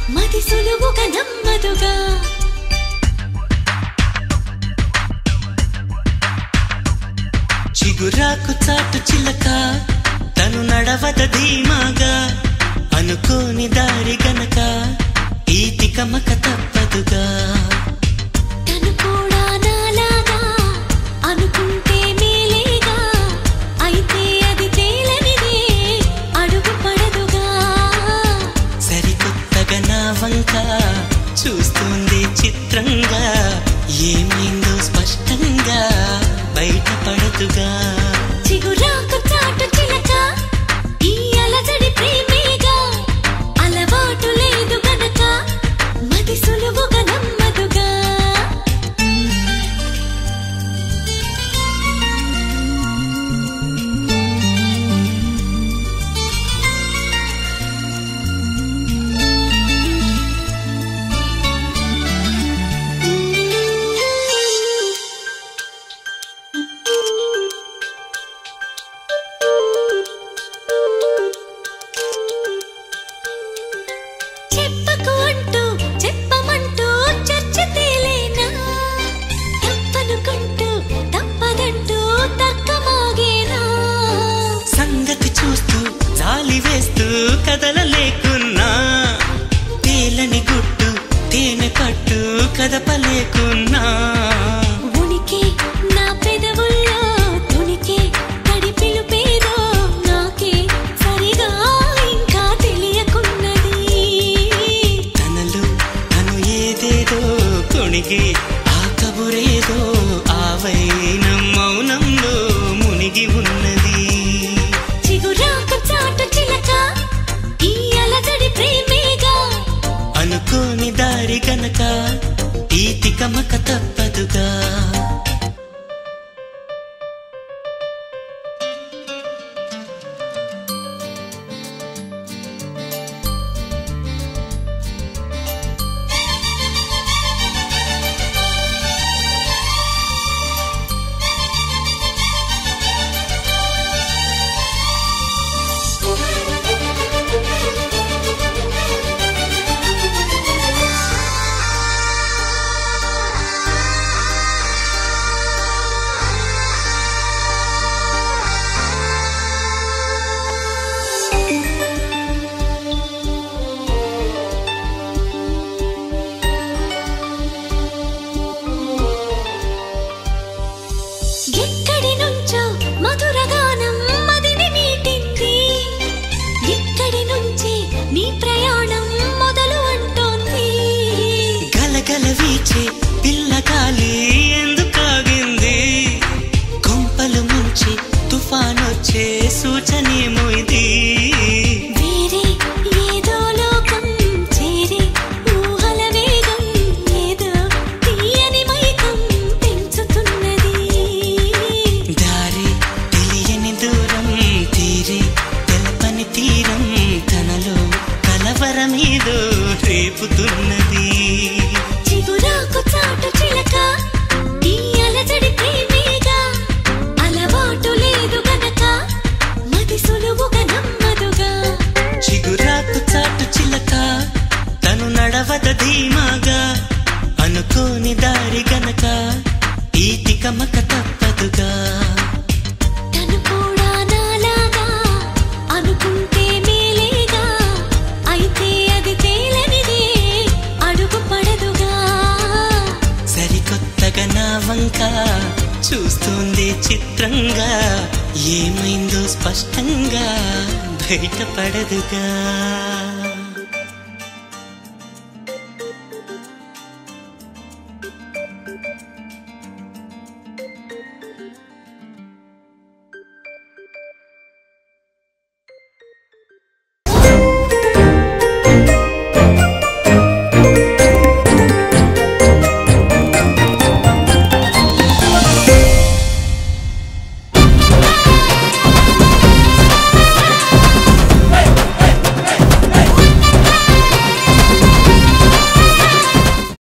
మది సులువుగా నమ్మదుగా చిగురాకు చాటు చిలక తను నడవద ధీమాగా అనుకోని దారి గనక ఈ తికమక తప్పదుగా తను కూడా నాలాగా అనుకుంటే మేలేగా అయితే అది తేలనిదే అడుగు పడదుగా సరికొత్తగా నా వంక చూస్తుంది చిత్రంగా ఏమైందో స్పష్టంగా బయటపడదుగా చిగురాకు చాటు చిలక ఈ అలజడి ప్రేమేగా అలవాటు లేదు గనక మది సులువుగా నమ్మదుగా చెప్పకు అంటూ చెప్పమంటూ చర్చ తేలేనా తప్పనుకుంటూ తప్పదంటూ తక్కమాగేనా సంగతి చూస్తూ జాలి వేస్తూ కదలలేకున్నా తేలని గుట్టు తేనె పట్టు కదపలేకున్నా ఉనికి నా పెదవుల్లో తునికి తడి పిలుపేదో నాకే సరిగా ఇంకా తెలియకున్నది తనలు తను ఏదేదో కొణిగి ఆ కబురేదో ఆ వైనం మౌనంలో మునిగి ఉన్నది చిగురాకు చాటు చిలక ఈ అలజడి ప్రేమేగా అనుకోని దారి గనక ఈ తికమక తప్పదుగా ఎక్కడి నుంచో మధురగానం మదిని మీటింది ఇక్కడి నుంచి నీ ప్రయాణం మొదలు అంటోంది గలగల వీచే పిల్లగాలి ఎందుకాగింది కొంపలు ముంచి తుఫానొచ్చే సూచనేమో ఇది వేరే ఏదో లోకం చేరి ఊహల వేగం ఏదో తీయని మైకం పెంచుతున్నది దారి తెలియని దూరం తీరి తెలపని తీరం తనలో కలవరమేదో రేపుతున్నది చిగురాకు చాటు చిలక ఈ అలజడి ప్రేమేగా అలవాటు లేదు గనక మది సులువుగా నమ్మదుగా చిగురాకు చాటు చిలక తను నడవద ధీమాగా అనుకోని దారి గనక ఈ తికమక తప్పదుగా తను కూడా నాలాగా అనుకుంటే మేలేగా అయితే అది తేలనిదే అడుగు పడదుగా సరికొత్తగా నా వంక చూస్తుంది చిత్రంగా ఏమైందో స్పష్టంగా బయటపడదుగా